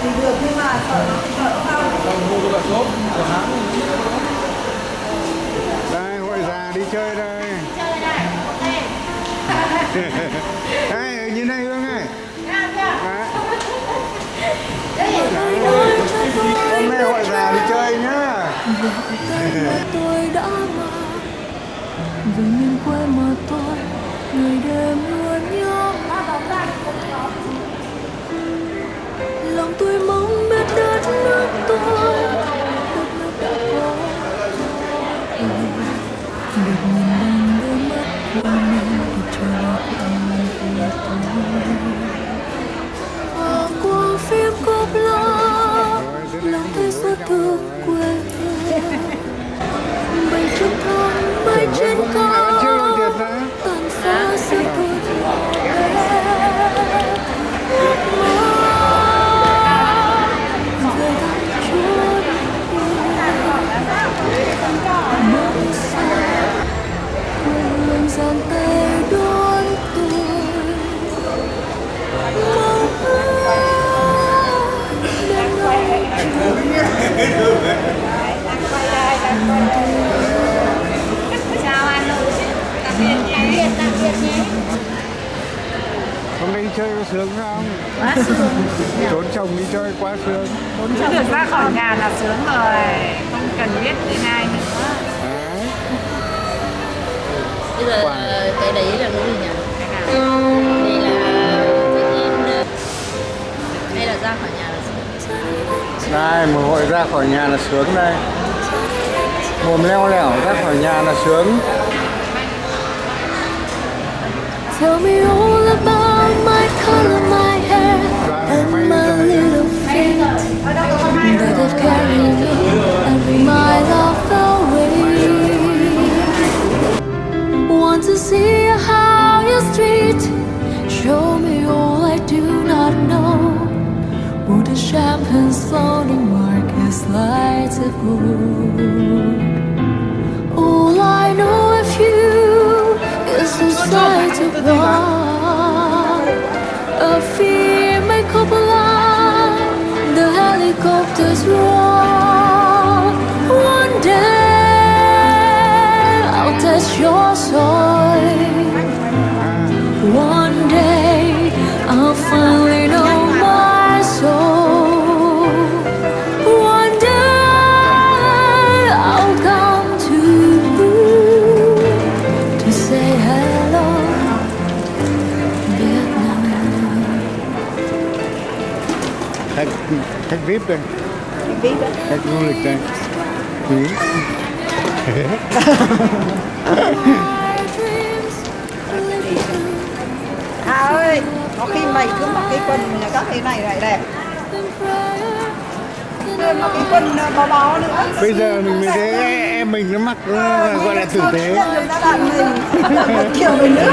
được nhưng mà sợ không. Mua cái xốp của hãng. Đây, hội già đi chơi đây. Chơi đây, ok. Đây, nhìn đây Hương ơi. Hôm nay hội già đi chơi nhá. Tôi đã mang về miền quê mà tôi ngày đêm luôn nhớ. Lòng tôi mong biết đất nước tôi, đất nước đã có được nhìn bằng đôi mắt của mình để chờ của tôi. Và qua phim cốp lá, lòng tôi xót thương quê hương. Bay trên thôn, bay trên cao, tàn phá sức tôi. Giang tay đón tôi mong Chào anh ơi, tạm biệt nhé. Hôm nay đi chơi có sướng không? Quá sướng. Trốn chồng đi chơi quá sướng. Trốn chồng được ra khỏi nhà là sướng rồi, không cần biết đến ai nữa. Đấy. Bây giờ cái đấy là cái gì nhỉ? Đây là hay là ra khỏi nhà là sướng. Đây, một hội ra khỏi nhà là sướng đây. Mồm leo lẻo ra khỏi nhà là sướng. Tell me all about my color, my hair, and my little feet that have carried me every mile of the way. Want to see how you street? Show me all I do not know. Would the champagne's floating Marcus lights of gold? All I know of you is the sight of God. A female cupola, the helicopters roar. One day I'll test your soul. One day I'll finally know my soul. One day I'll come to you to say hello, Vietnam. Khách VIP đây. Khách du lịch đây. À ơi, có khi mày cứ mặc cái quần các cái này lại đẹp. Thêm một cái quần bó bó nữa. Bây giờ mình mới thấy em mình nó mặc gọi là tử tế. Người ta bạn mình một kiểu mình nữa.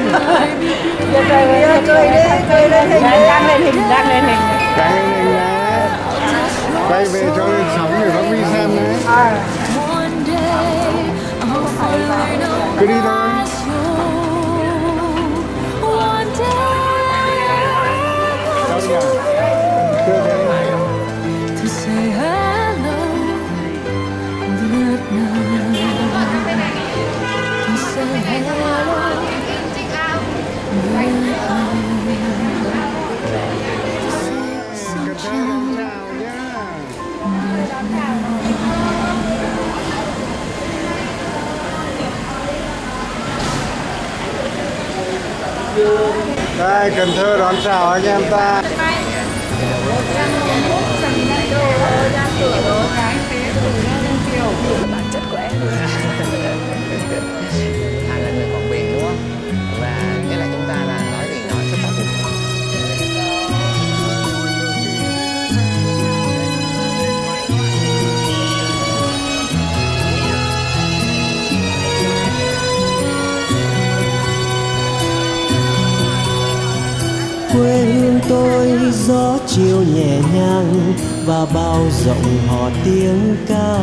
Cười lên hình, đang lên hình. Cái lên hình này. Quay về cho lên sóng để bác Vi xem đấy. Cứ đi thôi. To say hello, Vietnam. To say hello, Đây, Cần Thơ đón chào anh em ta. Bản chất của em là người Quảng Bình đúng không? Và nghĩa là chúng ta là nói gì nói xuất phát từ quê hương tôi gió chiều nhẹ nhàng và bao rộng hò tiếng ca.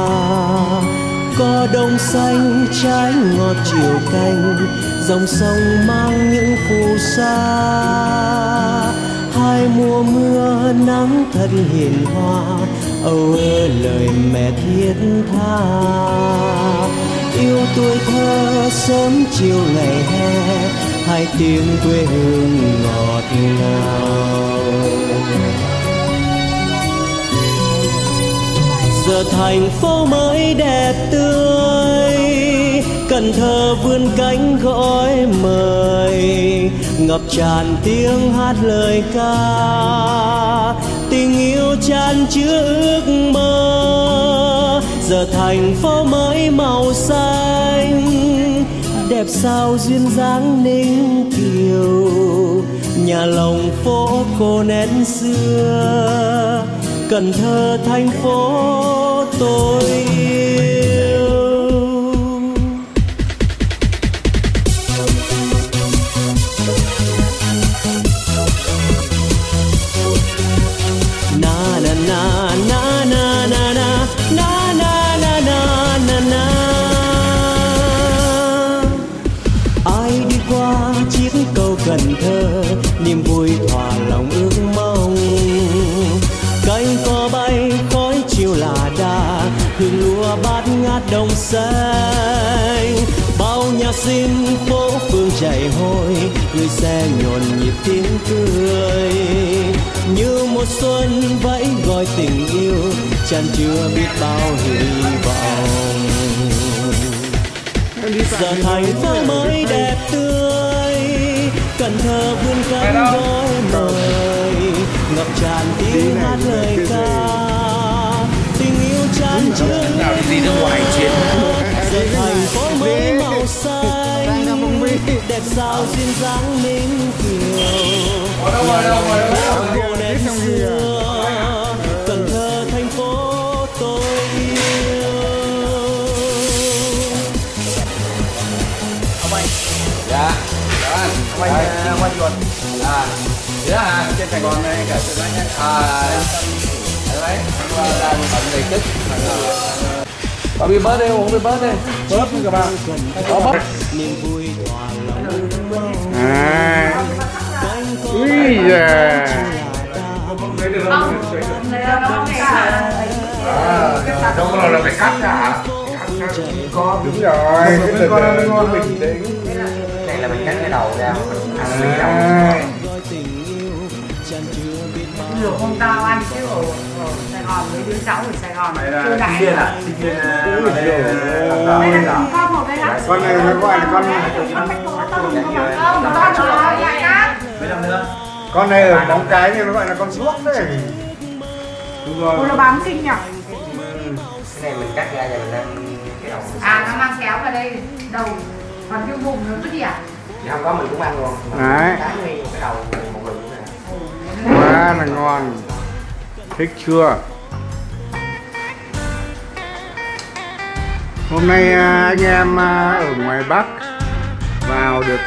Có đông xanh trái ngọt chiều canh, dòng sông mang những phù sa. hai mùa mưa nắng thật hiền hòa, âu ơ lời mẹ thiết tha. Yêu tuổi thơ sớm chiều ngày hè, hai tiếng quê hương ngọt ngào. Giờ thành phố mới đẹp tươi, Cần Thơ vươn cánh gọi mời, ngập tràn tiếng hát lời ca, tình yêu chan chứa ước mơ. Giờ thành phố mới màu xanh, đẹp sao duyên dáng Ninh Kiều, nhà lồng phố cô nét xưa. Cần Thơ thành phố tôi yêu. Na na na na na na na na na na na na na. Ai đi qua chiếc cầu Cần Thơ, niềm vui hòa lòng ước mong. Cánh cò bay khói chiều là đà, hương lúa bát ngát đồng xanh. Bao nhà xin phố phường chảy hôi, người xe nhộn nhịp tiếng cười. Như mùa xuân vẫy gọi tình yêu, chan chứa biết bao hy vọng. Giờ thành phố mới đẹp tươi, Cần Thơ vươn cánh gọi mời, ngập tràn tiếng hát lời ca, tình yêu chan chứa đi nước ngoài chiến. Giờ thành phố mới màu xanh, đẹp sao duyên dáng Ninh Kiều, cô nét xưa. Cần Thơ thành phố tôi yêu. Dạ, quay chuột. Thế hả? Trên Sài Gòn này cả sự đấy nhé. Đấy, làm bận đầy chất. Có bị bớt đi, uống bị bớt đi. Bớt các bạn. Có bớt. Niềm vui hòa lòng. Ui giời. Đâu có là phải cắt hả? Có. Đúng rồi. Cái con ngon bình tĩnh. Này là mình cắt cái đầu ra, ăn cái đầu. Nhiều hôm tao ăn chứ ở Sài Gòn với đứa cháu ở Sài Gòn chưa đại Sinh viên à? Sinh viên con một cái lắm. con này nó gọi là con con này ở bóng cái nhưng nó gọi là con suốt đấy. Đúng rồi. Nó bám kinh nhỉ? Cái này mình cắt ra rồi mình ăn cái đầu. Nó mang kéo vào đây đầu, còn cái bụng nó cứ gì à? Thì không có mình cũng ăn luôn. Đấy. Cái nguyên cái đầu một lần nữa. Quá là ngon. Thích chưa? Hôm nay anh em ở ngoài Bắc vào được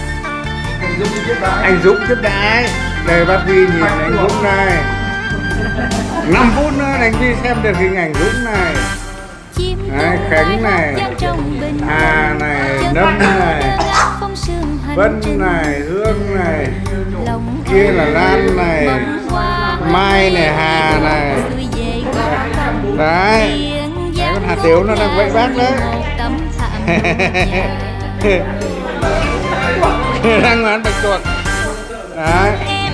anh Dũng tiếp đãi. Đây bác Duy nhìn anh Dũng này. 5 phút nữa anh Duy xem được hình ảnh Dũng này. Đấy, Khánh này, Hà này, Nâm này, Vân này, Hương này, kia là Lan này, Mai này, Hà này. Đấy, đấy con Hà Tiếu nó đang vẫy bác đấy. Đang bán bạch tuộc. Đấy.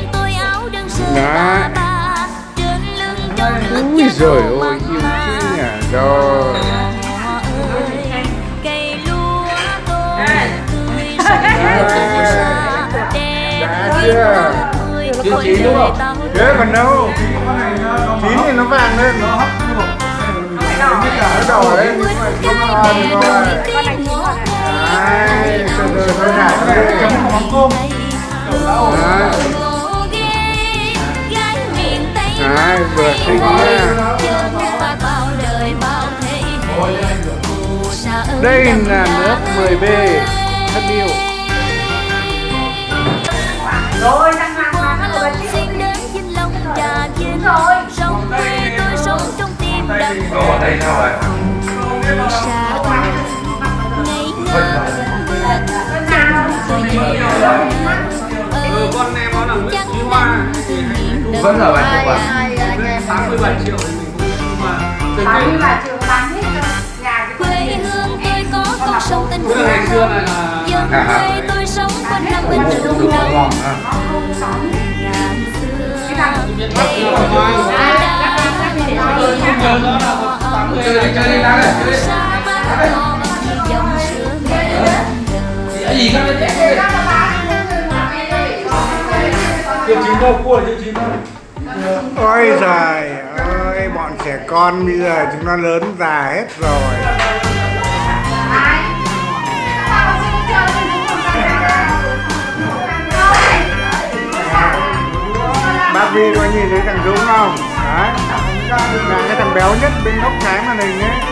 Đấy. Úi giời ơi, yêu chi nhỉ. Rồi. Đã chưa? Chưa chín đúng không? Thế còn đâu. Chín thì nó vàng lên. Nó đỏ lên. Không ngon rồi. Đấy, rồi thôi nhảy đây. Đấy, vừa xinh nha. Đây là nước 10B thân yêu. Rồi, đang mang nó rồi. Xin đến Vĩnh Long và Vinh sông quê tôi sống trong tim đậm. Ở đây sao vậy? Con em nó là Nguyễn Thúy Hoa. vẫn ở 7 triệu à? hai anh em 87 triệu thì mình cũng mà 87 triệu bán hết cho nhà cái quê hương tôi có con sông Tình Tức là ngày xưa này là dân quê tôi sống quanh năm bên ruộng đồng ngàn xưa gì các trẻ chưa chín đâu, cua chưa chín đâu. Ôi giời ơi, bọn trẻ con bây giờ chúng nó lớn già hết rồi. Bác Vi có nhìn thấy thằng Dũng không? Đấy, là cái thằng béo nhất bên góc trái màn hình ấy.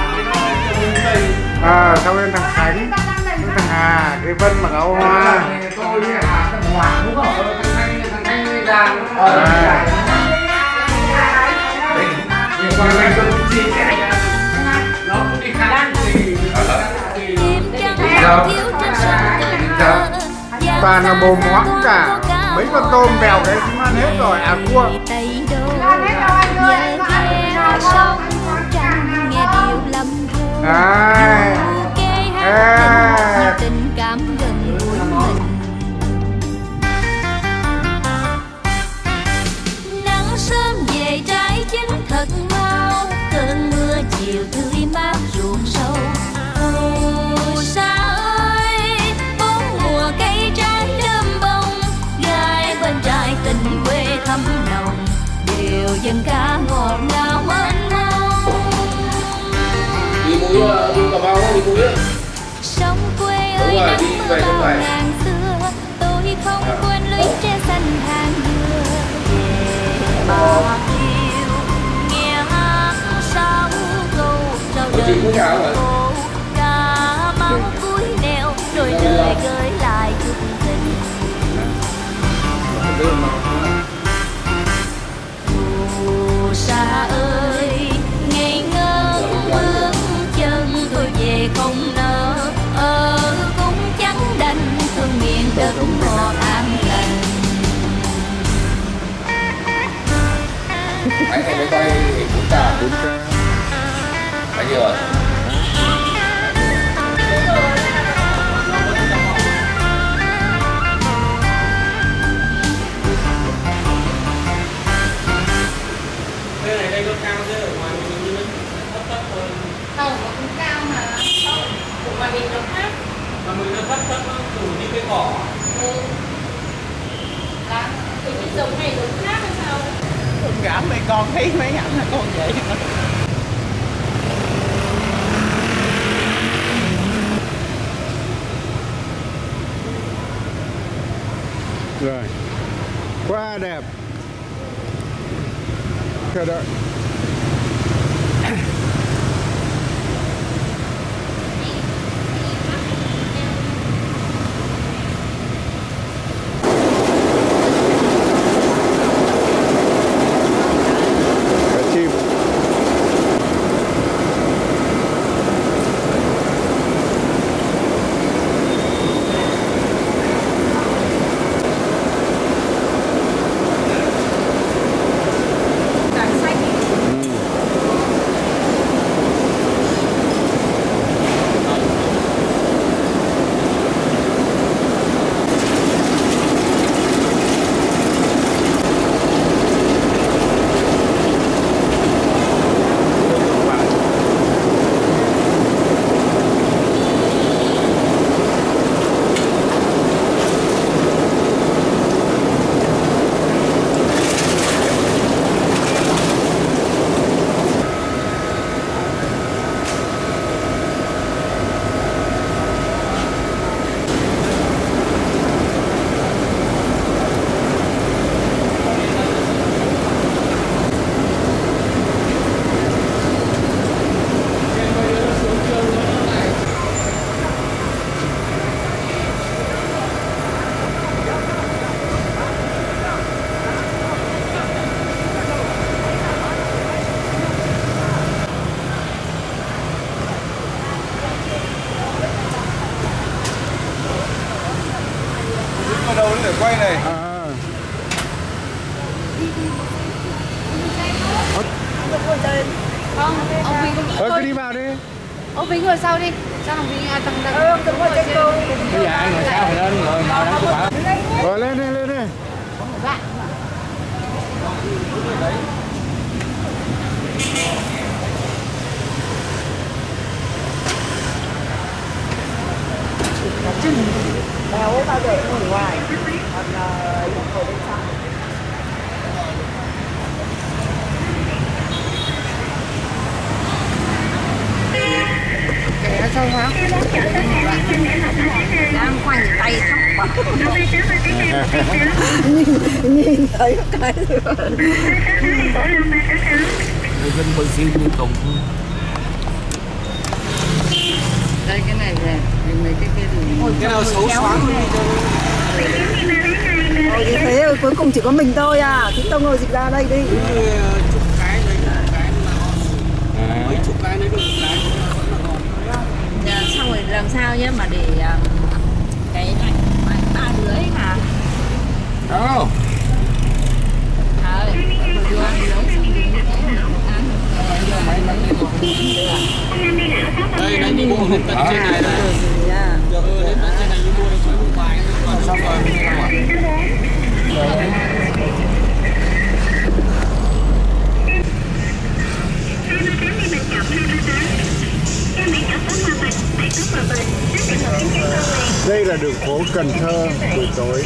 Sau bên thằng Khánh, thằng Hà, cái Vân mặc áo hoa. Tôi với Hà, thằng Hoàng đúng không? Thằng Thanh Giang. Nó cũng đi khá thì toàn là bồm hoắm cả, mấy con tôm bèo đấy chúng ăn hết rồi, à cua. Tình cảm gần gũi mình. Nắng sớm về trái chín thật mau, cơn mưa chiều tươi mát ruộng sâu. Phù sa ơi, bốn mùa cây trái đơm bông, gai bên trái tình quê thắm nồng, điều dân ca ngọt ngào mênh mông. Đi mũi Cà Mau, đi mũi á. Sông quê ơi nắng mưa bao ngàn xưa, tôi không quên lũy tre xanh hàng dừa. Về Bạc Liêu nghe hát sao câu trao đời cô, Cà Mau cuối nẻo đôi lời gửi lại chút tình. Phù sa ơi ngây ngơ bước chân tôi về không nỡ, cũng chẳng đành thương miền đất ngọt an lành. Anh mới quay cũng cả 4K. Bao nhiêu rồi? Đây có cao chứ, ở ngoài mình như thấp hơn. Không, nó cũng cao mà. Không, mà mình nó thấp. Mà mình nó thấp nó đủ như cái cỏ. Là cái giống này giống khác hay sao? Con gã mấy con thấy mấy ảnh là con vậy. Rồi, quá đẹp. Chờ đợi. tên. Không, ông Vinh Thôi thôi. cứ đi vào đi. Ông Vinh ngồi sau đi. Cho thằng Vinh thằng Ông đừng ngồi trên cô. Bây giờ ai ngồi sao phải lên rồi ngồi đó bảo. Rồi lên đi lên đi. bạn. Béo tao để ngồi ngoài. Còn ngồi bên trong. Để nó sâu quá. Đang khoanh tay thóc bạc. Nhìn thấy cái gì vậy? Người dân bơi xin liên tục. Đây cái này này, mấy cái kia thì Cái nào xấu xoắn Ôi như thế rồi, cuối cùng chỉ có mình tôi à. Chúng tôi ngồi dịch ra đây đi. chục cái đấy cái là mấy chục cái đấy được cái. Giờ xong rồi làm sao nhé mà để cái này ba đứa ấy hả? Đâu? Rồi, vừa ăn nấu xong rồi ăn. Đây này đi mua một tận trên này đây. Giờ đến tận trên này đi mua được mấy một vài còn xong rồi mình làm Đây là đường phố Cần Thơ buổi tối.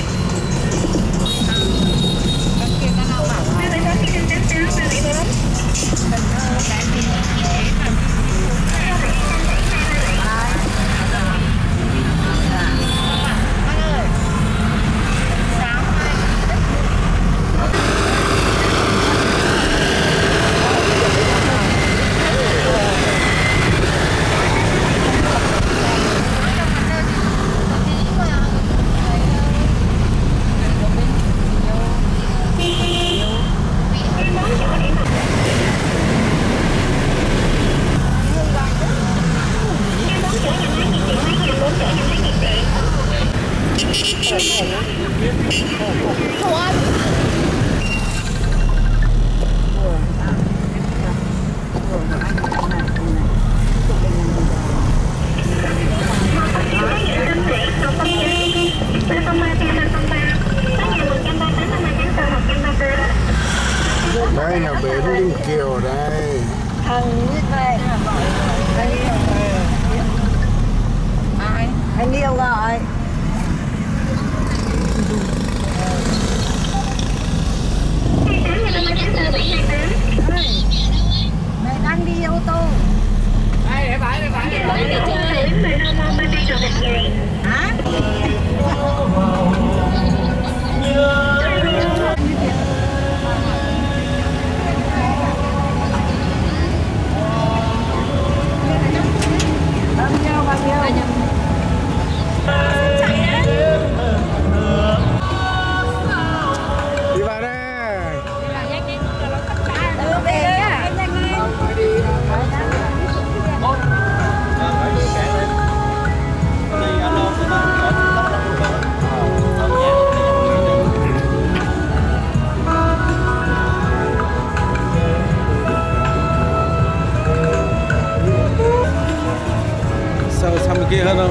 Đây là bến Ninh Kiều đây. Thằng như thế. ai? Anh yêu gọi. Mày đang đi ô tô. Đây để phải. Hả? Bao nhiêu? Đi vào đây. sang bên kia hơn không?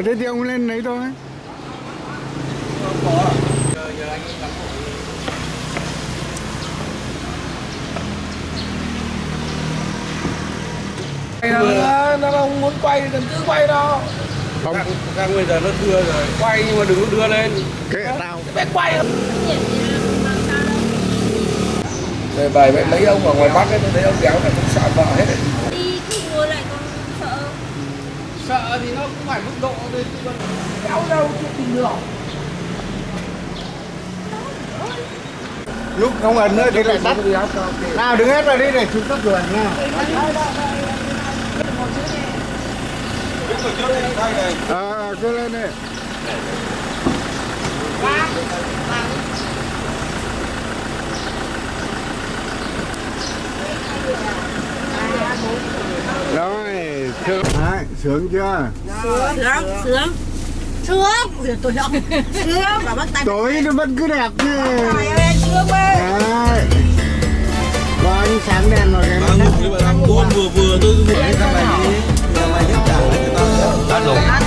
Thế thì ông lên lấy thôi. Giờ anh lắm. Nó không muốn quay thì cứ quay đâu. Không. Càng bây giờ nó đưa rồi, quay nhưng mà đừng có đưa lên. Kệ tao. Bé quay. Rồi bài mẹ lấy ông ở ngoài Bắc ấy, tôi thấy ông kéo này cũng sợ vợ hết đấy. Đi cứ ngồi lại còn sợ. Sợ thì nó cũng phải mức độ thôi, chứ còn kéo đâu chứ tìm được. Lúc không ấn nữa thì lại tắt. Nào đứng hết vào đi để chúng tắt rồi nha. Cứ lên đi. Rồi, sướng chưa? Sướng. Tôi không. Sướng và bắt tay. Tối nó vẫn cứ đẹp như. Trời ơi, sướng quá. Đấy. Có ánh sáng đèn vào cái Đang ngủ nhưng mà đang buôn vừa tôi vừa đi ra này đi. Nhà mày hết cả người ta đã lộn. Anh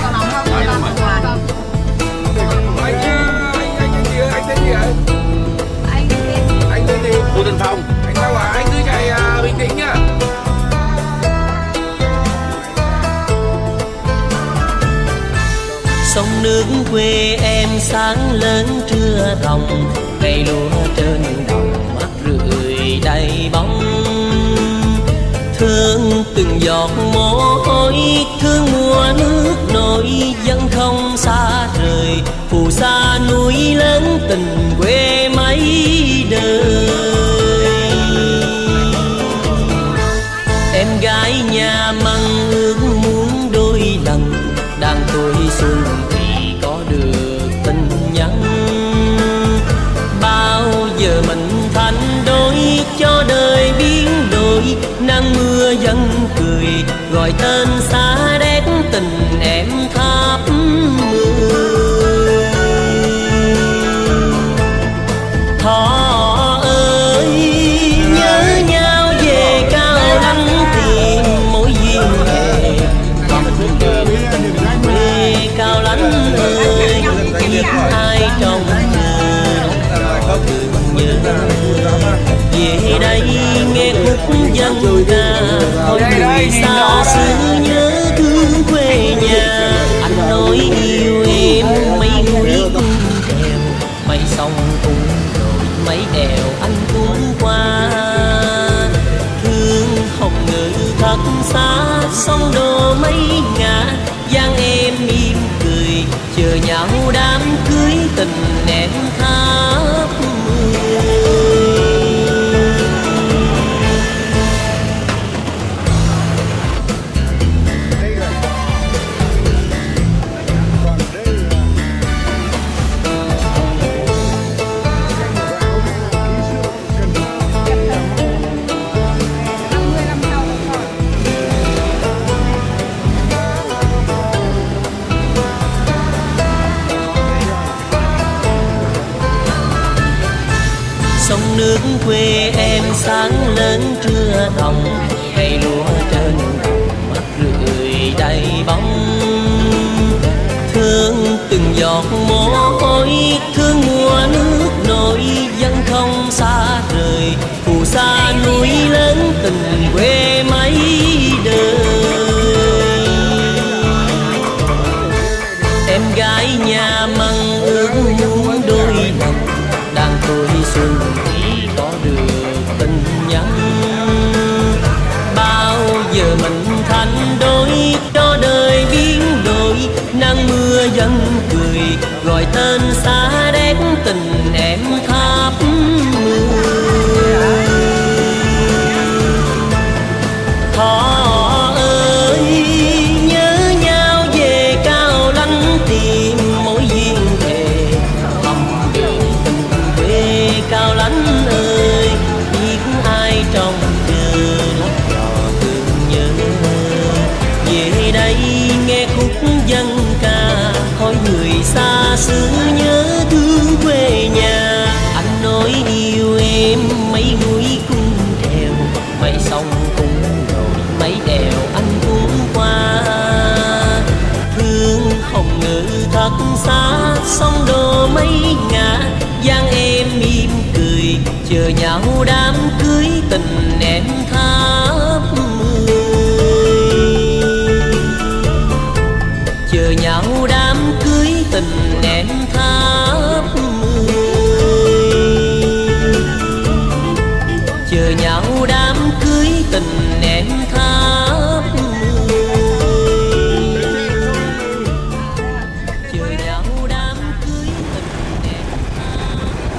tên gì vậy? Anh tên gì? Hồ Tấn Phong. Anh đâu à? Anh cứ chạy Bình Tĩnh nhá. Sông nước quê em sáng lớn trưa ròng, cây lúa trên đồng mắt rượi đầy bóng. Thương từng giọt mồ hôi, thương mùa nước nổi vẫn không xa rời, phù sa núi lớn tình quê mấy đời. Em gái nhà măng ước muốn đôi lần, đang tuổi xuân thì có được tình nhân. Bao giờ mình thành đôi cho đời biến đổi, nắng mưa vẫn cười gọi tên xa đét tình em tháp mưa. Họ ơi nhớ nhau về Cao Lãnh tìm mối duyên hè, bằng đường tình quê Cao Lãnh ơi, biết ai trong nhớ về đây nghe khúc dân ca, thôi người xa xứ nhớ thương quê nhà. Anh nói yêu em mấy núi cung đèo, mấy sông cũng rồi mấy đèo anh cũng qua. Thương hồng ngự thật xa sông đô mấy ngả, giang em im cười chờ nhau đám cưới tình em tháp nước quê em sáng lớn trưa ròng, cây lúa trên đồng mắt rượi đầy bóng. Thương từng giọt mồ hôi, thương mùa nước nổi vẫn không xa rời, phù sa núi lớn tình quê mấy đời. Em gái nhà măng ước muốn đôi lần, đang tuổi xuân thì có được tình nhân. Bao giờ mình thành đôi cho đời biến đổi, nắng mưa vẫn cười gọi tên xa đét tình em tháp mưa. Họ ơi nhớ nhau về Cao Lãnh tìm mối duyên thề, thầm đường tình quê Cao Lãnh ơi, biết ai trong chờ lấp giò thương nhớ. Về đây nghe khúc dân ca, hỏi người xa xứ nhớ thương bạc xa sông đô mây ngả, dáng em mỉm cười chờ nhau đám cưới tình em tháp mười. Chờ nhau đám cưới tình em tháp mười. Chờ nhau đám cưới tình em tháp mười. Chờ nhau đám cưới tình em tháp.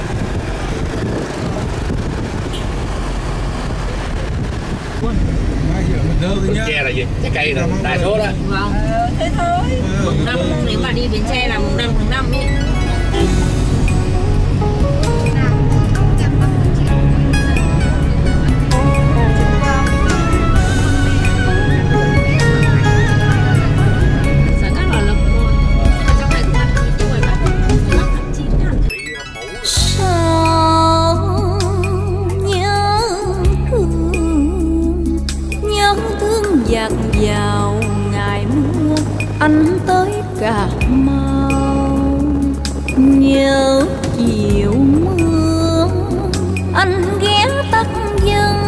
Tre là gì? Trái cây là đa số đó. Vâng. Thế thôi. Mùng năm nếu mà đi Bến Tre là mùng 5 tháng 5 ý. Sáng rất là lộc luôn. Trong này cũng ăn tuổi bắt 9 tháng. Sao nhớ thương dạt vào ngày mưa anh tới Cà Mau. Nhớ chiều mưa anh ghé Tắc Dân.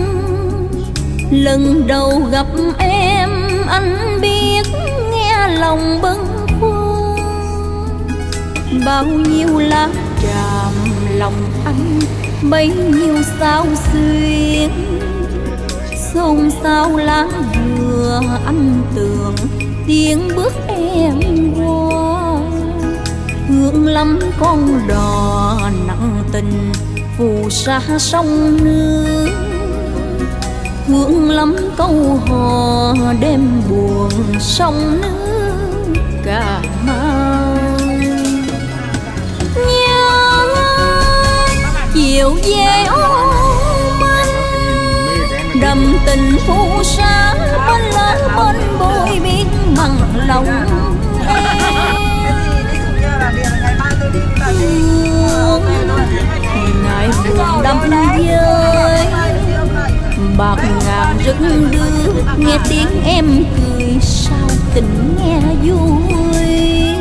Lần đầu gặp em anh biết nghe lòng bâng khuâng. Bao nhiêu lá tràm lòng anh bấy nhiêu sao xuyên. Xôn xao lá dừa anh tưởng tiếng bước em qua. Hương lắm con đò nặng tình phù sa sông nước. Hương lắm câu hò đêm buồn sông nước Cà Mau. Nhớ chiều về ôm anh đầm tình phù sa bên lớn bên bồi biết bằng lòng ngày buồn đắm với bạc ngàn rực đưa nghe tiếng em cười sao tình nghe vui.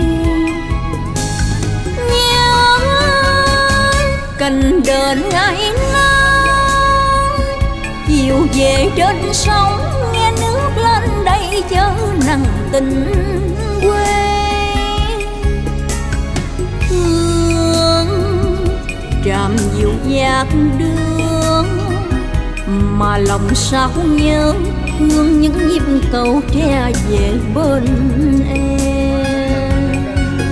Nhớ cành đền ngày nắng chiều về trên sông nghe nước lên đây chớ nặng tình quê. Hương tràm dịu dạt đường mà lòng sao nhớ thương những nhịp cầu tre về bên em.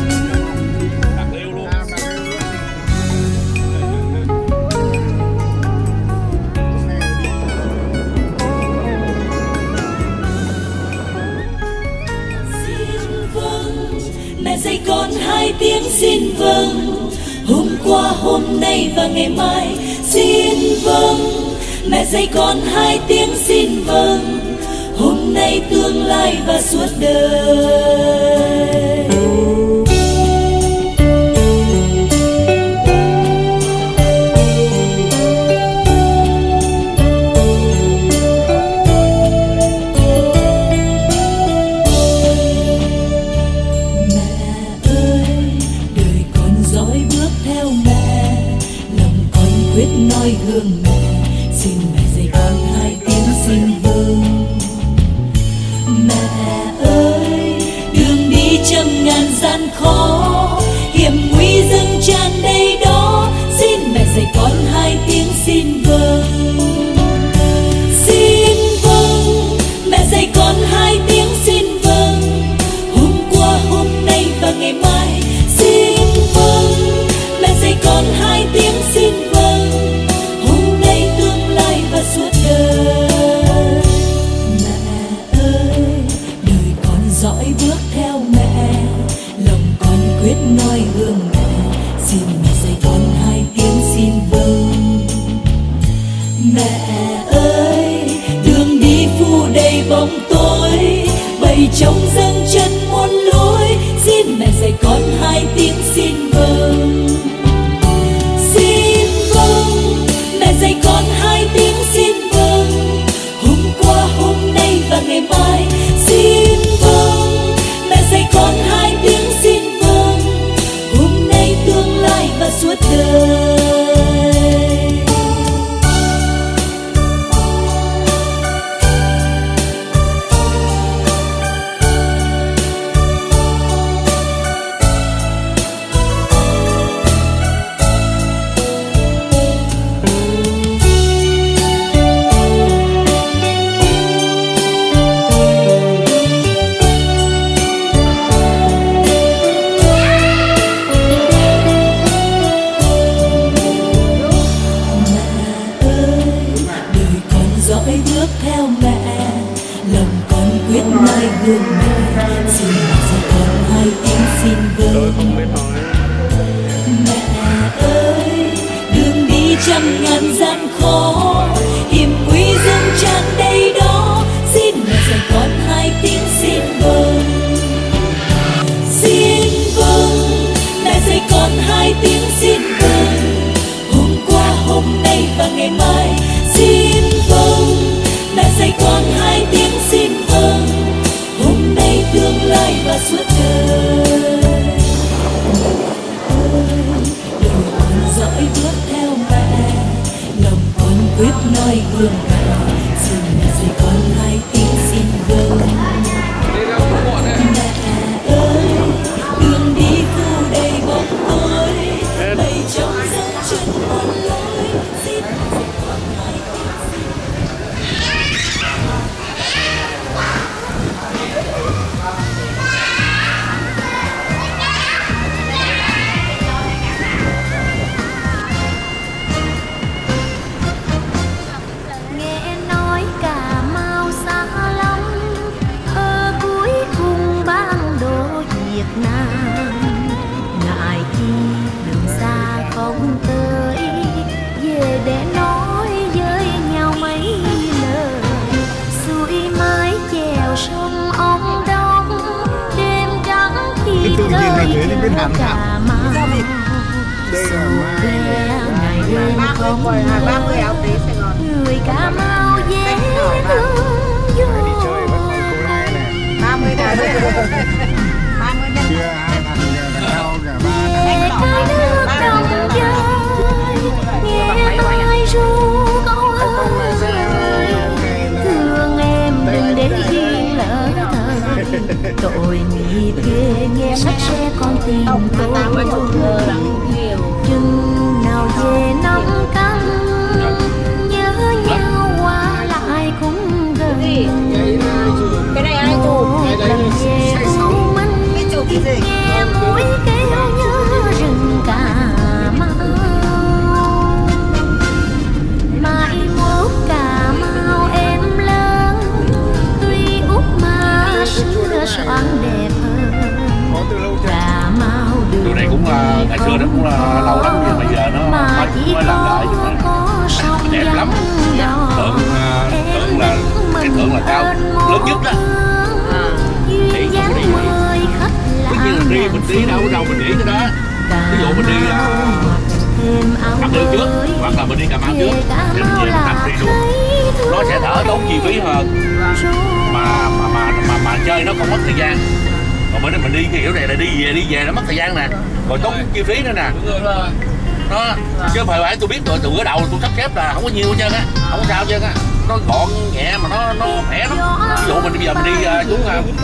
Xin vâng, mẹ dạy con 2 tiếng xin vâng. Hôm qua, hôm nay và ngày mai xin vâng. Mẹ dạy con 2 tiếng xin vâng. Hôm nay, tương lai và suốt đời. Nói gương mẹ, xin mẹ dạy con 2 tiếng xin vâng. Mẹ ơi, đường đi trăm ngàn gian khó, hiểm nguy dâng tràn đầy đó. Xin mẹ dạy con 2 tiếng xin vâng. Xin vâng, mẹ dạy con 2 tiếng xin vâng. Hôm qua, hôm nay và ngày mai xin vâng. Mẹ dạy con 2 tiếng xin vâng. Suốt đời. Mẹ ơi, đời con dõi bước theo mẹ, lòng con quyết noi gương mẹ. Xin mẹ dạy con 2 tiếng xin vâng. Mẹ ơi, đường đi phủ đầy bóng tối, bầy trống dâng chân muôn lối. Xin mẹ dạy con 2 tiếng xin vâng. Xin vâng, mẹ dạy con 2 tiếng xin vâng. Hôm qua, hôm nay và ngày mai xin vâng. Mẹ dạy con 2 tiếng xin vâng. xin vâng, hôm qua hôm nay và ngày mai xin vâng, đã dạy con hai tiếng xin vâng, hôm nay tương lai và suốt đời. Đời con dõi bước theo mẹ, lòng con quyết nói gương gạo, xin mẹ dạy con hai tiếng xin vâng. Mẹ ơi, đường đi khu đầy bóng tối, bầy trong dấu chân con lối, xin mẹ dạy con hai tiếng nghe nói Cà Mau xa lắm, ở cuối cùng bản đồ Việt Nam. Ngại chi đường xa không tới, về để nói với nhau mấy lời. Xuôi mái chèo sông ông Đông, đêm trắng khi tới theo Cà Mau. Xuôi ghé ngày đêm không ngơi, người Cà Mau dễ thương vô. 30 ngày rồi. 30 nhân. Chưa ai thành nhau cả ba Về cái nước đông chơi, nghe ai ru câu ơi, thương em đừng để duyên lỡ thời. Tội nghiệp ghê nghe sách xe con tìm tôi, chừng nào về năm canh, nhớ nhau qua lại cũng gần. Cái này ai chụp? Lần về U Minh, nghe mũi kêu nhớ rừng Cà Mau. Mai mốt Cà Mau em lớn, tuy út mà xưa soạn đẹp hơn. Cà Mau đường Điều này cũng là ngày xưa nó cũng là lâu lắm, nhưng bây giờ nó mà chỉ mới làm lại có sông đẹp lắm. đỏ. Tưởng là cái thưởng là cao lớn nhất đó. Đi không có đi vậy. Tất nhiên là đi mình đi đâu mình nghĩ cái đó. Ví dụ mình đi Bạc Liêu trước, hoặc là mình đi Cà Mau trước, thì mình về mình tập đi luôn. Nó sẽ đỡ tốn chi phí hơn, mà chơi nó không mất thời gian. Còn bữa nay mình đi kiểu này là đi về nó mất thời gian nè, rồi tốn chi phí nữa nè. Đó, chứ phải phải tôi biết rồi, từ bữa đầu tôi sắp xếp là không có nhiều hết trơn á, không có sao hết trơn á, nó gọn nhẹ mà nó khỏe lắm. Ví dụ mình bây giờ mình đi xuống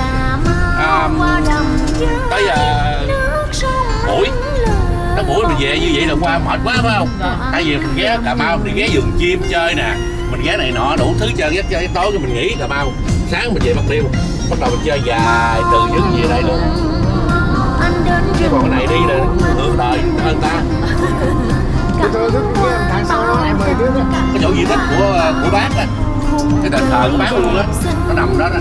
tới Mũi, nó Mũi mình về như vậy là qua mệt quá phải không? Tại vì mình ghé Cà Mau, mình ghé vườn chim chơi nè, mình ghé này nọ đủ thứ chơi, ghé tối cái mình nghỉ Cà Mau, sáng mình về Bạc Liêu, bắt đầu mình chơi dài từ dưới về đây luôn. Chứ còn cái này đi là ngược đời hơn ta. Tôi thức tháng sau nó lại 10 tiếng. Cái chỗ di tích của bác á, cái đền thờ của bác luôn á, nó nằm đó đó.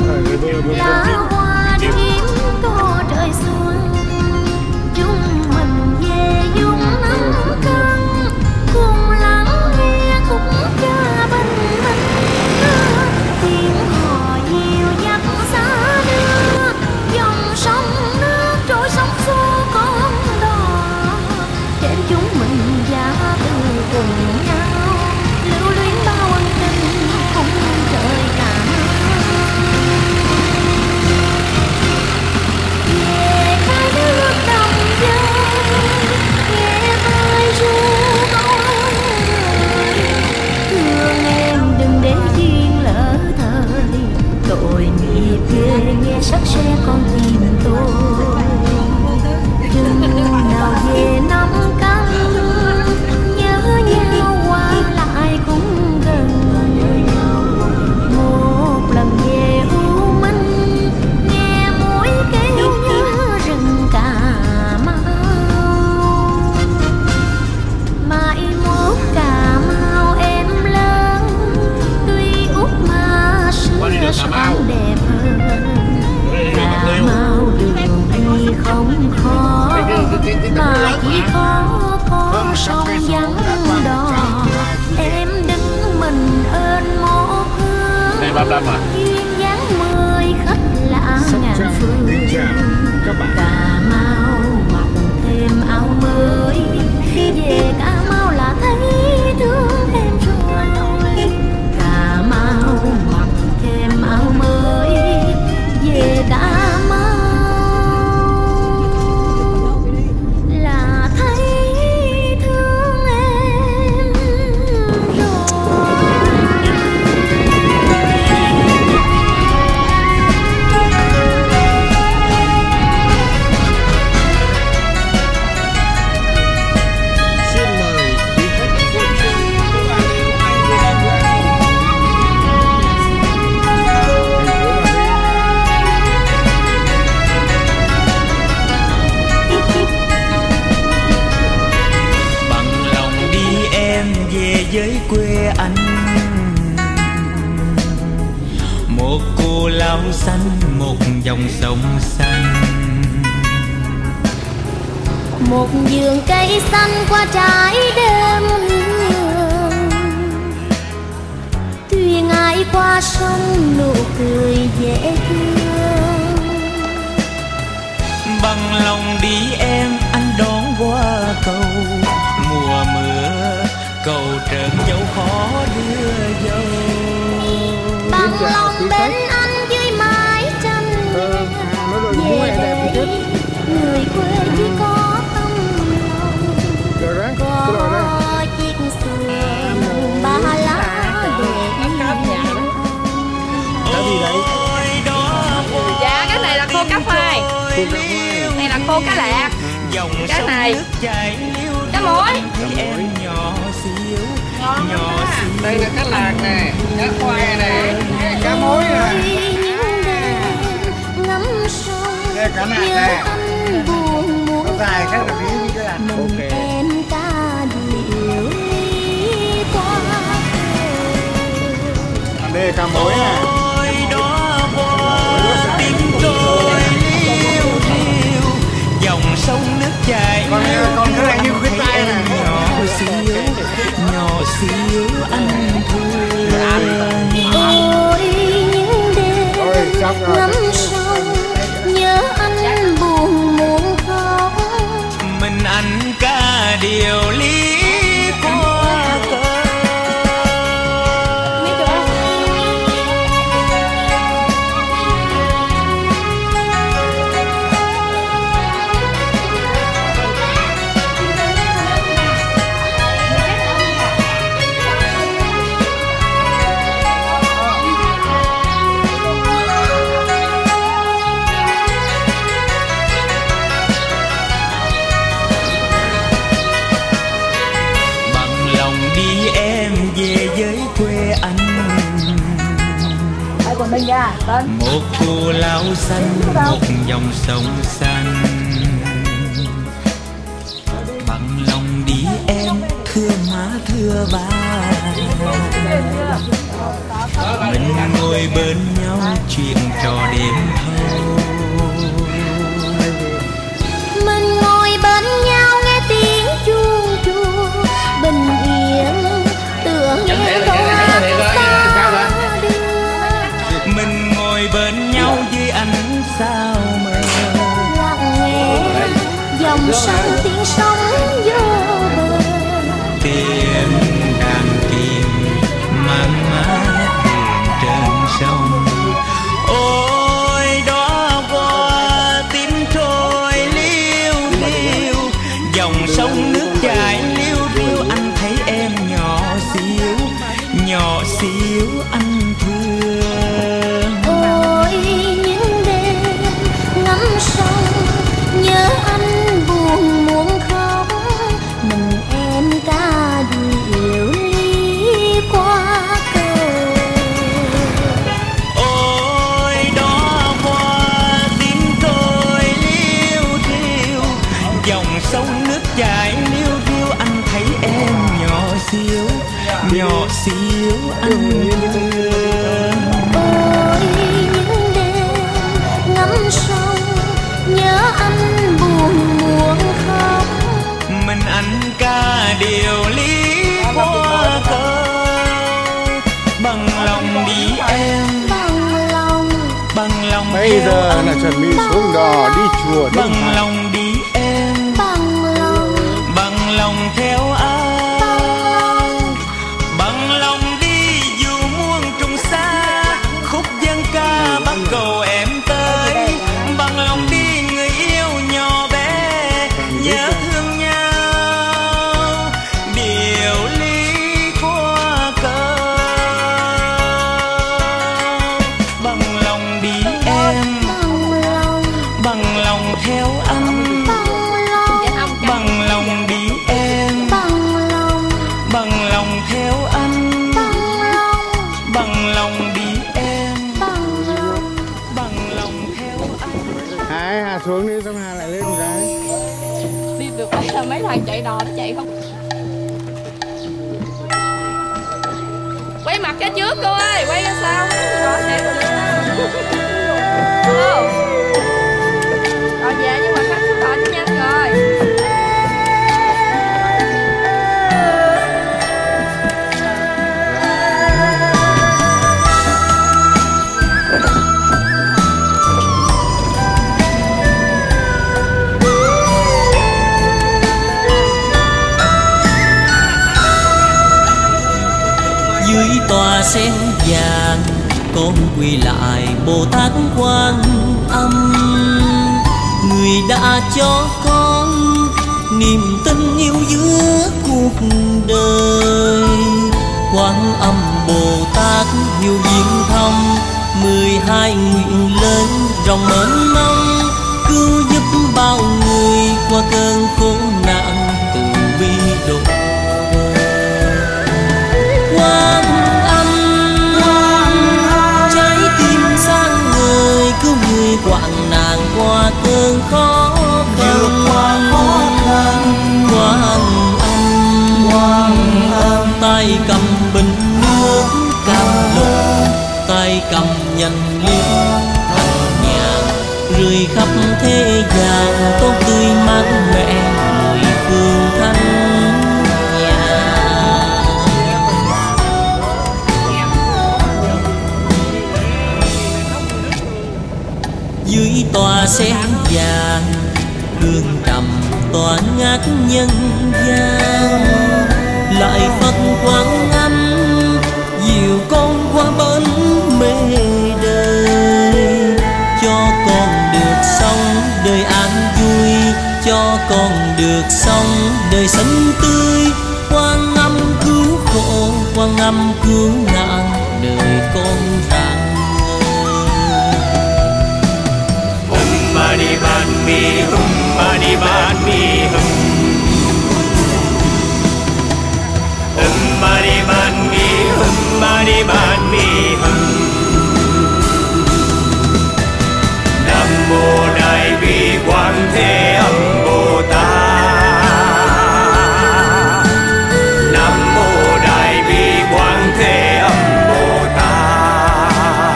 Trời xuân chúng mình về dung nắng căng, cùng lắng nghe khúc ca bình minh, tiếng hò dịu dắt xa đưa, dòng sông nước trôi sóng xô con đò, để chúng mình ra từ cùng nhau, lưu luyến bao ân tình khung trời Cà Mau. Về cái nước đông dơi, nghe ai ru câu ơi, thương em đừng để duyên lỡ thời. Tội nghiệp ghê nghe sắc xe con tìm tôi, chừng nào về năm canh, nhớ nhau qua lại cũng gần. Một lần về U Minh, nghe mũi kêu nhớ rừng Cà Mau. Mai mốt Cà Mau em lớn, tuy út mà xưa soạn đẹp hơn. Cà Mau đường đi không khó, mà chỉ có sông vắng đò. Em đứng mình ơn một hương, Đây 35 à? duyên dáng mời khách lạ ngàn phương. Cà Mau mặc thêm áo mới, khi với quê anh. Một cô lao xanh, một dòng sông xanh, một vườn cây xanh qua trái đêm hương. Thuyền ai qua sông nụ cười dễ thương. Bằng lòng đi em, anh đón qua cầu. Mùa mưa cầu trơn dẫu khó đưa dâu. Bằng lòng bên anh dưới mái tranh về đây, người quê chỉ có tâm lòng. Có chiếc xuồng ba lá để Dạ cái này là khô cá phai, này là khô cá lạc, cái này cá muối. Đây là cá lạc này, cá khoai này, cá muối này, đây cá lạc này, nó dài khác là ví như cái lạc. Ok. Đây là cá muối này. Dòng sông nước chảy, còn cái này như khuyết tay này. Nhỏ xíu anh thương. Ôi những đêm ngắm sông, nhớ anh buồn muộn khóc. Mình anh ca điều lý qua cơn. Một cô lao xanh, một dòng sông xanh. Bằng lòng đi em, thưa má thưa ba. Mình ngồi bên nhau chuyện trò đêm thâu. Mình ngồi bên nhau nghe tiếng chuông chùa bình yên, tựa nghe câu hát xa đưa. Mình ngồi bên nhau với ánh sao mờ, lặng nghe dòng sông tiếng sóng vô bờ. tiếng đàn kim mang mát đường trên sông. Ôi đó qua tiếng trôi liêu liêu, dòng sông nước chảy liêu riêu. Anh thấy em nhỏ xíu anh thương. Ôi những đêm ngắm sông, nhớ anh buồn muộn khóc. Mình em ca điều ly qua cầu. Ôi đó qua tiếng trôi liêu riêu, dòng sông nước chảy liêu riêu. Anh thấy em nhỏ xíu anh thương. Ôi những đêm ngắm sông, nhớ anh buồn muộn khóc. Mình anh ca điều lý qua câu. Bằng lòng đi em, bằng lòng Bây giờ là chuẩn bị xuống đò đi chùa. bằng lòng đi em, bằng lòng theo anh, bằng lòng đi dù muôn trùng xa. Khúc dân ca bắt cầu em tới, bằng lòng đi người yêu nhỏ bé nhớ thương nhau. Điều lý qua câu, bằng lòng đi em, bằng lòng theo anh, bằng lòng đi em, bằng lòng theo anh, bằng lòng đi em, bằng lòng theo anh. Hai Hà xuống đi, xong Hà lại lên một cái. Đi được mấy thằng chạy đò nó chạy không. Quay mặt ra trước cô ơi, quay ra sau. Rõ ràng rồi đó. Rồi về nhưng mà khách xuống đợi cho nhanh rồi. Dưới tòa sen vàng con quỳ lại Bồ Tát Quan Âm, người đã cho con niềm tin yêu giữa cuộc đời. Quan Âm Bồ Tát hiếu diên thông, 12 nguyện lớn rộng mênh mông, cứu giúp bao người qua cơn khổ nạn từ bi độ. Quan Âm, trái tim sáng ngời cứu người hoạn nạn qua cơn khó khăn. Quan Âm, tay cầm bình nước cam lộ, tay cầm nhành liễu thành nhàn, rơi khắp thế gian tốt tươi mát mẻ mùi phương thanh. Dưới tòa sen vàng hương trầm tỏa ngát nhân gian, lại Phật Quan Âm dìu con qua bến mê đời, cho con được sống đời an vui, cho con được sống đời xanh tươi. Quan Âm cứu khổ, Quan Âm cứu nạn đời con rạng Mani ban mi hum, mani ban mi hum, mani ban mi hum, mani ban mi hum. Nam mô Đại Bi Quán Thế Âm Bồ Tát. Nam mô Đại Bi Quán Thế Âm Bồ Tát.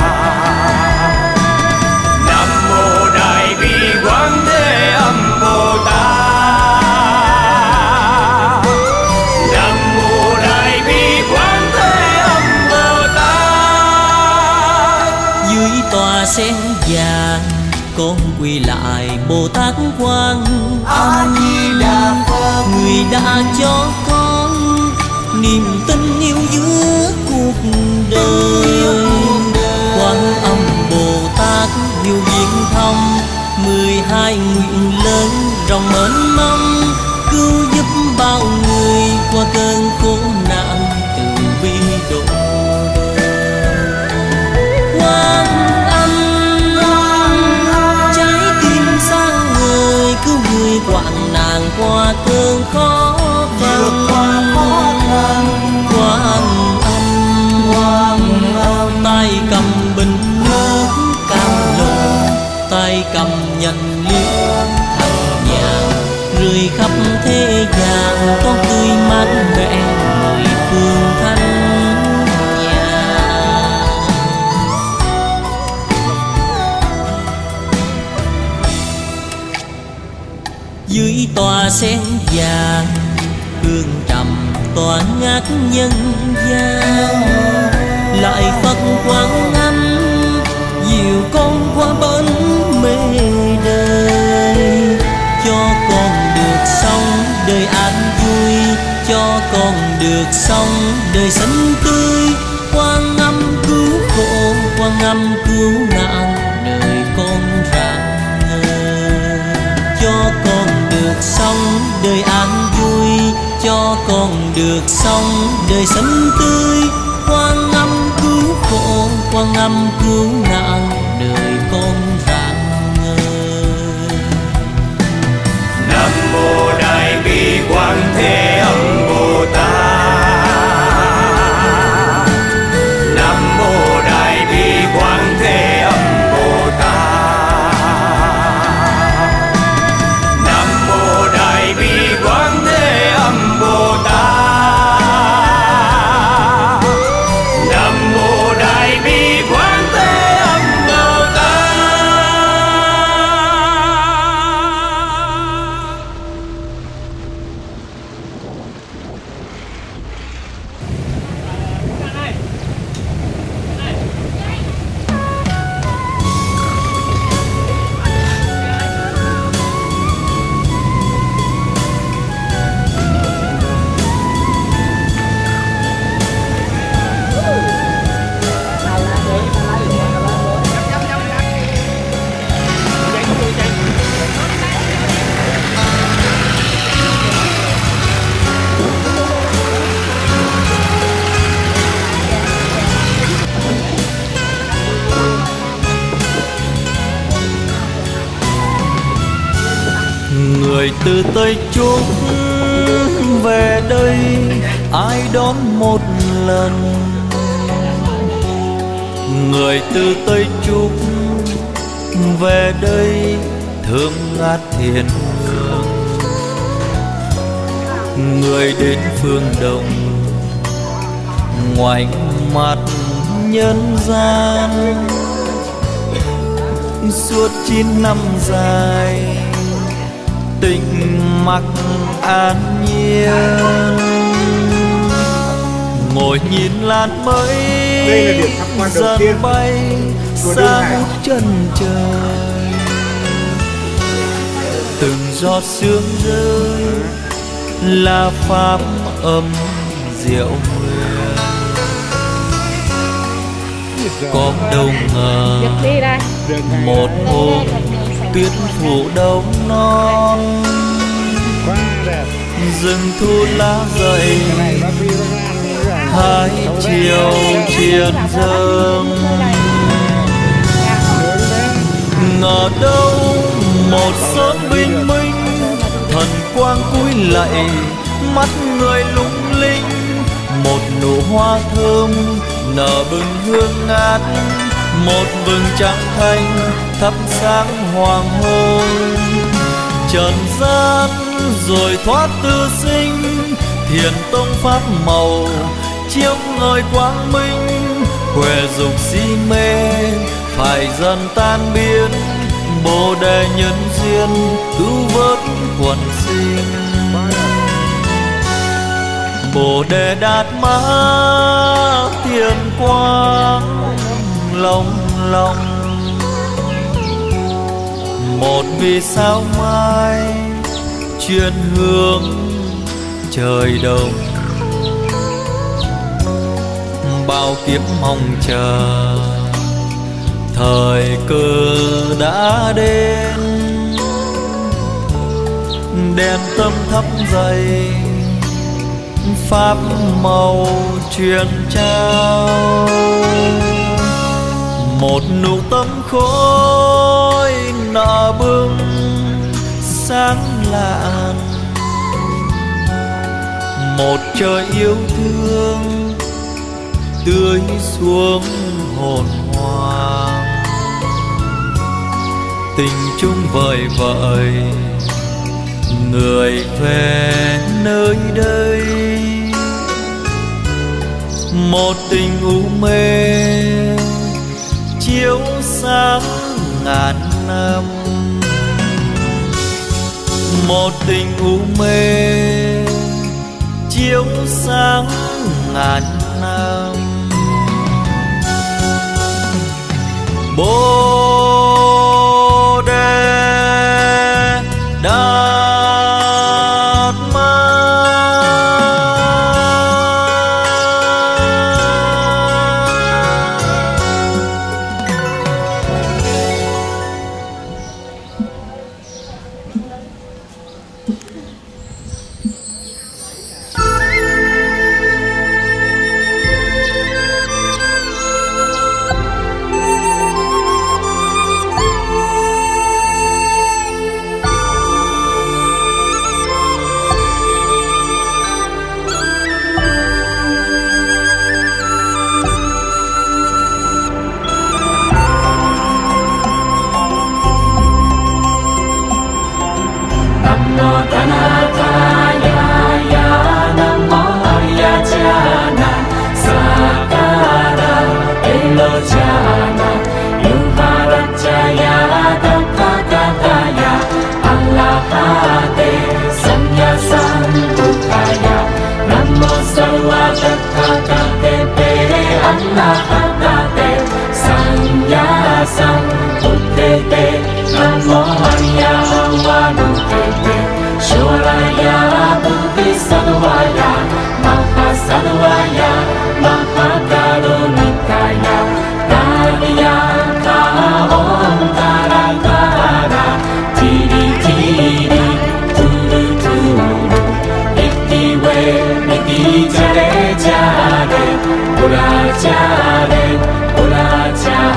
Nam mô Đại Bi Quán Thế Âm Bồ Tát. Nam mô Đại Bi Quán Thế Âm Bồ Tát. dưới tòa sen vàng con quỳ lại Bồ Tát Quan Âm, người đã cho con niềm tin yêu giữa cuộc đời. Quan Âm Bồ Tát hiếu diên thông, 12 nguyện lớn rộng mênh mông, cứu giúp bao người qua cơn khổ nạn từ bi độ. Quan Âm, trái tim sáng ngời cứu người hoạn nạn qua cơn khó khăn. Quan Âm, tay cầm bình nước cam lộ, tay cầm nhành liễu thành nhàn, rơi khắp thế gian tốt tươi mát mẻ mùi phương thanh nhàn. Dưới tòa sen vàng hương trầm tỏa ngát nhân gian, lại Phật Quan Âm dìu con qua bến mê đời, cho con được sống đời an vui, cho con được sống đời xanh tươi. Quan Âm cứu khổ, Quan Âm cứu nạn đời con rạng ngời, cho con được sống đời an vui, cho con được sống đời xanh tươi. Quan Âm cứu khổ, Quan Âm cứu nạn đời con rạng ngời. Nam mô Đại Bi Quán Thế Âm Bồ Tát. Nam mô Đại Bi Quán Thế Âm Bồ Tát. Nam mô Đại Bi Quán Thế Âm Bồ Tát. Người từ Tây Trúc về đây ai đón một lần. Người từ Tây Trúc về đây thơm ngát thiên hương. Người đến phương Đông ngoảnh mặt nhân gian. Suốt 9 năm dài tình mặc an nhiên. Ngồi nhìn làn mây dần bay xa ngút chân trời. Từng giọt sương rơi là pháp âm diệu huyền. Có đâu ngờ một hôm tuyết phủ đông non. Rừng thu lá dậy hai chiều triền dâng. Ngờ đâu một sớm bình minh thần quang cúi lạy mắt người lung linh. Một nụ hoa thơm nở bừng hương ngát. Một vầng trăng thanh thắp sáng hoàng hôn. Trần gian rồi thoát tư sinh thiền tông pháp màu chiếu ngời quang minh. Huệ dục si mê phải dần tan biến. Bồ đề nhân duyên cứu vớt quần sinh. Bồ đề đạt ma tiền quang long long. Một vì sao mai chuyên hướng trời đông. Bao kiếp mong chờ thời cơ đã đến. Đèn tâm thắp dậy pháp màu truyền trao. Một nụ tâm khối nở bừng sáng lạn. Một trời yêu thương tưới xuống hồn hoàng. Tình chung vời vợi người về nơi đây. Một tình u mê chiếu sáng ngàn năm. Một tình u mê chiếu sáng ngàn năm. Bồ đề đạt ma.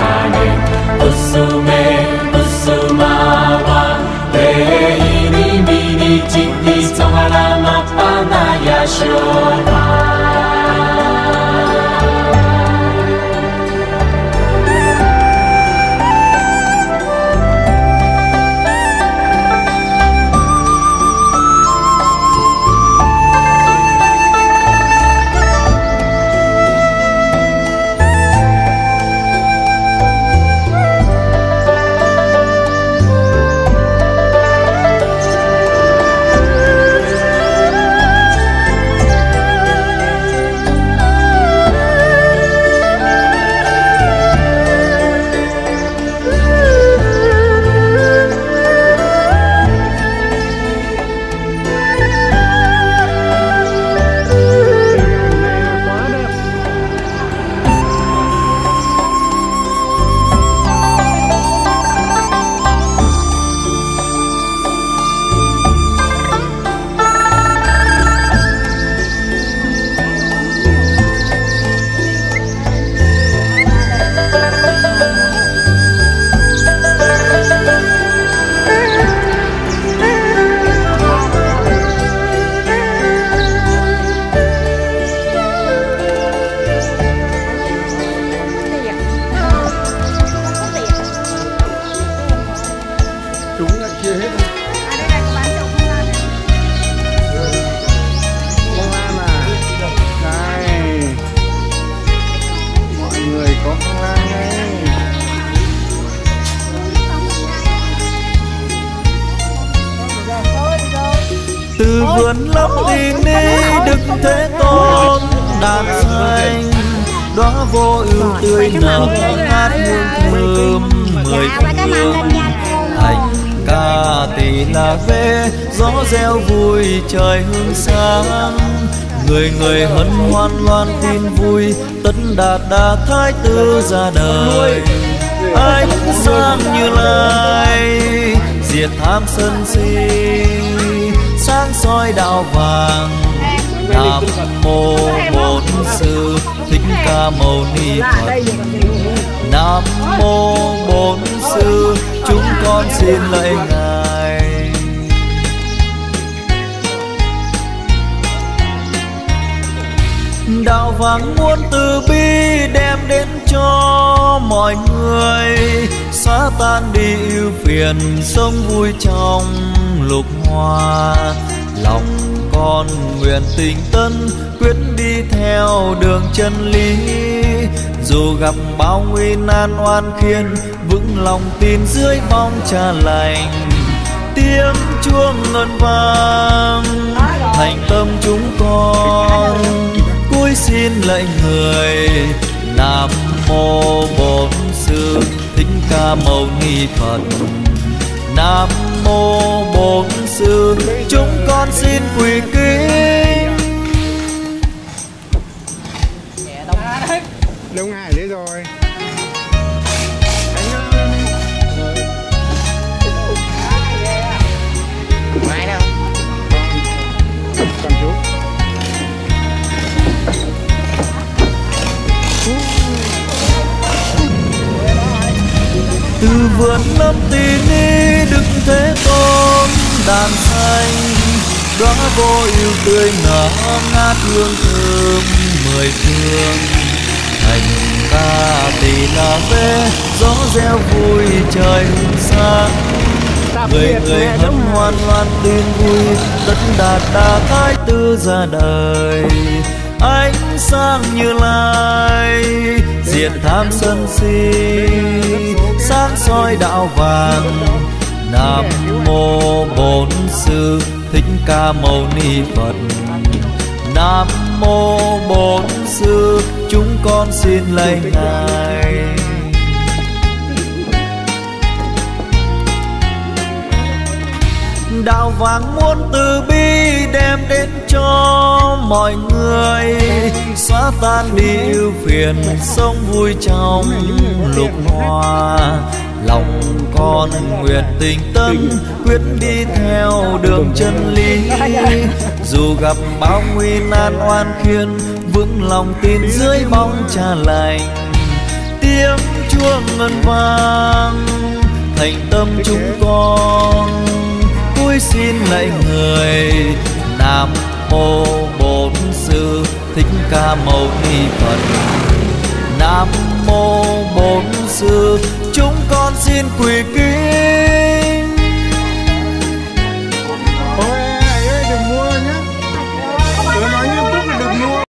Usume, usumawa, ini cho ta. Từ vườn lâm tìm đi Đức Thế Tôn đàn xanh, đóa vô ưu tươi nở ngát hương thơm mười phương. Thành ca tỳ là về gió reo vui trời hương sáng, người người hân hoan loan tin vui tất đạt đa thái tử ra đời. Ánh sáng Như Lai diệt tham sân si, sáng soi đạo vàng. Nam mô Bổn Sư Thích Ca Mâu Ni Phật. Nam mô Bổn Sư, chúng con xin lạy Ngài. Đạo vàng muôn từ bi đem đến cho mọi người, xóa tan đi ưu phiền sống vui trong lục hoa. Lòng con nguyện tình tân quyết đi theo đường chân lý, dù gặp bao nguy nan oan khiên vững lòng tin dưới bóng Cha lành. Tiếng chuông ngân vang thành tâm chúng con cúi xin lạy người. Nam mô Bổn Sư Thích Ca Mâu Ni Phật. Nam mô Bổn Sư, chúng con xin quỳ kính. Đâu ngại đấy rồi. Mai đâu? Còn chú. Từ vườn lâm tỳ ni Đức Thế Tôn đàn xanh, đóa vô ưu tươi nở ngát hương thơm mười phương. Thành ca tỳ là về gió reo vui trời hương sáng, người người hân hoan loan tin vui tất đạt đa thái tử ra đời. Ánh sáng Như Lai diệt tham sân si, sáng soi đạo vàng. Nam mô Bổn Sư Thích Ca Mâu Ni Phật. Nam mô Bổn Sư, chúng con xin lạy Ngài. Đạo vàng muôn từ bi đem đến cho mọi người, xóa tan đi ưu phiền sống vui trong lục hoa. Lòng con nguyện tình tân quyết đi theo đường chân lý, dù gặp bao nguy nan oan khiên vững lòng tin dưới bóng Cha lành. Tiếng chuông ngân vang thành tâm chúng con cúi xin lạy người. Nam mô Bổn Thích Ca Mâu Ni Phật. Nam mô Bổn Sư, chúng con xin quỳ kính